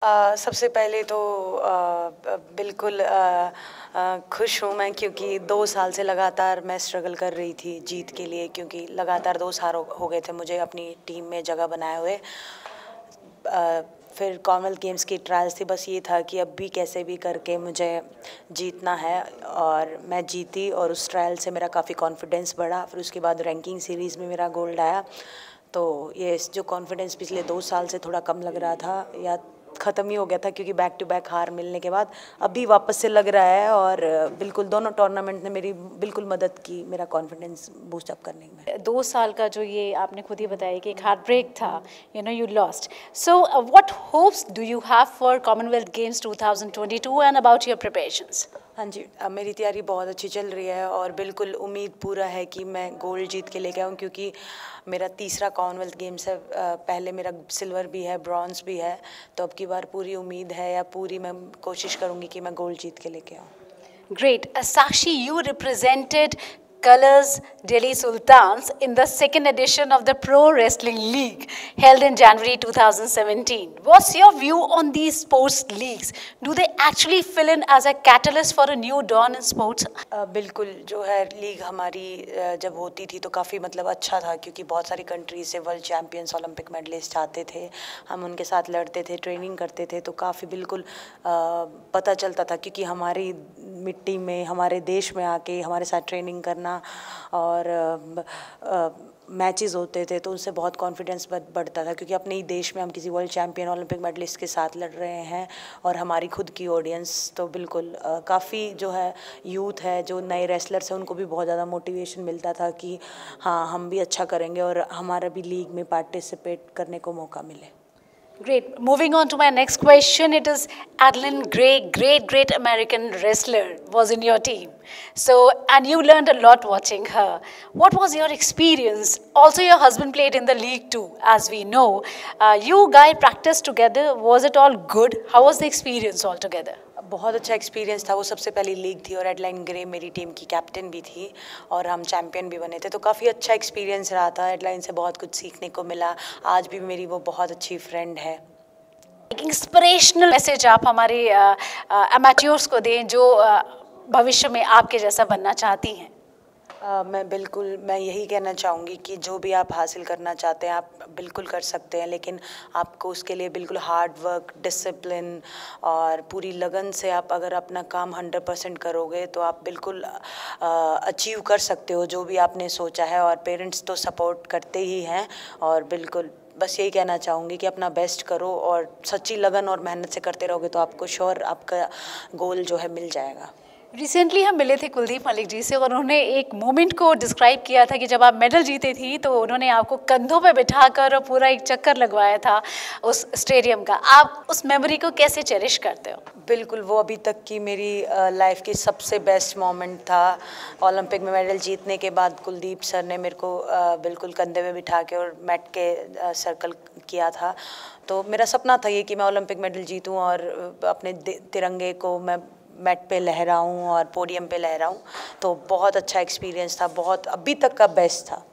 सबसे पहले तो बिल्कुल खुश हूँ मैं, क्योंकि 2 साल से लगातार मैं स्ट्रगल कर रही थी जीत के लिए, क्योंकि लगातार 2 साल हो गए थे मुझे अपनी टीम में जगह बनाए हुए। फिर कॉमनवेल्थ गेम्स की ट्रायल्स थी, बस ये था कि अब भी कैसे भी करके मुझे जीतना है, और मैं जीती और उस ट्रायल से मेरा काफ़ी कॉन्फिडेंस बढ़ा। फिर उसके बाद रैंकिंग सीरीज़ में मेरा गोल्ड आया। तो ये जो कॉन्फिडेंस पिछले 2 साल से थोड़ा कम लग रहा था या ख़त्म ही हो गया था, क्योंकि बैक टू बैक हार मिलने के बाद अभी वापस से लग रहा है। और बिल्कुल दोनों टूर्नामेंट ने मेरी बिल्कुल मदद की मेरा कॉन्फिडेंस बूस्ट अप करने में। 2 साल का जो ये आपने खुद ही बताया कि एक हार्ट ब्रेक था, you lost. So what hopes do you have for Commonwealth Games 2022 and about your preparations? हाँ जी, मेरी तैयारी बहुत अच्छी चल रही है और बिल्कुल उम्मीद पूरा है कि मैं गोल्ड जीत के लेके आऊँ, क्योंकि मेरा तीसरा कॉमनवेल्थ गेम्स है। पहले मेरा सिल्वर भी है, ब्रॉन्ज भी है, तो अब की बार पूरी उम्मीद है या पूरी मैं कोशिश करूँगी कि मैं गोल्ड जीत के लेके आऊँ। Great. Sakshi, you represented Colors Delhi Sultans in the second edition of the Pro Wrestling League held in January 2017. What's your view on these sports leagues? Do they actually fill in as a catalyst for a new dawn in sports? बिल्कुल, जो है league हमारी जब होती थी तो काफ़ी मतलब अच्छा था, क्योंकि बहुत सारी कंट्रीज से वर्ल्ड चैम्पियंस, ओलंपिक मेडलिस्ट आते थे, हम उनके साथ लड़ते थे, ट्रेनिंग करते थे, तो काफ़ी बिल्कुल पता चलता था, क्योंकि हमारी मिट्टी में, हमारे देश में आके हमारे साथ ट्रेनिंग करना और मैचेस होते थे, तो उनसे बहुत कॉन्फिडेंस बढ़ता था, क्योंकि अपने ही देश में हम किसी वर्ल्ड चैम्पियन, ओलंपिक मेडलिस्ट के साथ लड़ रहे हैं और हमारी खुद की ऑडियंस। तो बिल्कुल काफ़ी जो है यूथ है, जो नए रेसलर्स हैं, उनको भी बहुत ज़्यादा मोटिवेशन मिलता था कि हाँ, हम भी अच्छा करेंगे और हमारा भी लीग में पार्टिसिपेट करने को मौका मिले। Great. Moving on to my next question, it is Adeline Gray, great American wrestler, was in your team. So, and you learned a lot watching her. What was your experience? Also, your husband played in the league too, as we know. You guys practiced together. Was it all good? How was the experience altogether? बहुत अच्छा experience था। वो सबसे पहली league थी और Adeline Gray मेरी team की कैप्टन भी थी और हम चैम्पियन भी बने थे, तो काफ़ी अच्छा एक्सपीरियंस रहा था। एडलाइन से बहुत कुछ सीखने को मिला। आज भी मेरी वो बहुत अच्छी फ्रेंड है। एक इंस्पिरेशनल मैसेज आप हमारे एमेच्योर्स को दें जो भविष्य में आपके जैसा बनना चाहती हैं। मैं यही कहना चाहूँगी कि जो भी आप हासिल करना चाहते हैं आप बिल्कुल कर सकते हैं, लेकिन आपको उसके लिए बिल्कुल हार्ड वर्क, डिसिप्लिन और पूरी लगन से आप अगर अपना काम 100% करोगे तो आप बिल्कुल अचीव कर सकते हो जो भी आपने सोचा है। और पेरेंट्स तो सपोर्ट करते ही हैं, और बिल्कुल बस यही कहना चाहूँगी कि अपना बेस्ट करो और सच्ची लगन और मेहनत से करते रहोगे तो आपको श्योर आपका गोल जो है मिल जाएगा। रिसेंटली हम मिले थे कुलदीप मलिक जी से और उन्होंने एक मोमेंट को डिस्क्राइब किया था कि जब आप मेडल जीते थी तो उन्होंने आपको कंधों पे बिठाकर और पूरा एक चक्कर लगवाया था उस स्टेडियम का। आप उस मेमोरी को कैसे चेरिश करते हो? बिल्कुल, वो अभी तक की मेरी लाइफ की सबसे बेस्ट मोमेंट था। ओलंपिक में मेडल जीतने के बाद कुलदीप सर ने मेरे को बिल्कुल कंधे में बिठा के और मैट के सर्कल किया था। तो मेरा सपना था ये कि मैं ओलंपिक मेडल जीतूँ और अपने तिरंगे को मैं मैट पे लहराऊँ और पोडियम पे लहराऊँ। तो बहुत अच्छा एक्सपीरियंस था, बहुत अभी तक का बेस्ट था।